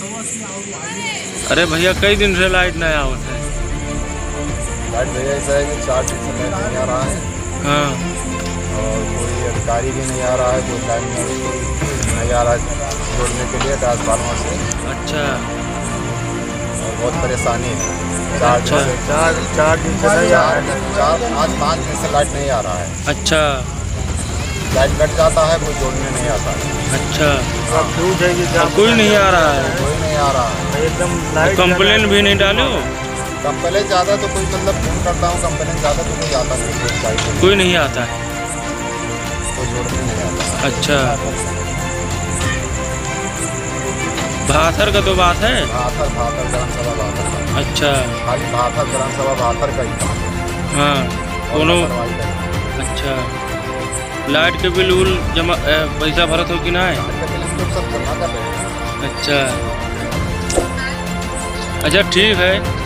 अरे भैया कई दिन से लाइट नहीं आवत है। लाइट भैया ऐसा है कि 4 दिन से लाइट नहीं आ रहा है। हाँ। और कोई अधिकारी भी नहीं आ रहा है, कोई लाइन नहीं आ रहा है जोड़ने के लिए ट्रांसफार्मर से। अच्छा। और बहुत परेशानी है। अच्छा। 4 दिन से नहीं आ रहा है। आज 5 दिन से लाइट नहीं आ रहा है। अच्छा। लाइट कट जाता है, कोई जोड़ने नहीं आता है। अच्छा। अब कोई नहीं आ रहा है। कोई नहीं आ रहा है एकदम। कंप्लेन भी नहीं डालो? कंप्लेन ज़्यादा तो कोई मतलब फोन करता हूँ, कंप्लेन ज़्यादा तो कोई आता नहीं। कोई नहीं आता है। कोई जोड़ने नहीं आता। अच्छा। भाथर का तो बात है। भाथर ग्राम सभा भाथर। अच्छा। खाली भाथर ग्राम सभा भाथर का ही काम है। हाँ दोनों। अच्छा। लाइट के बिल उल जमा पैसा भरत हो कि ना है? सब जमा कर रहे हैं। अच्छा। अच्छा ठीक है।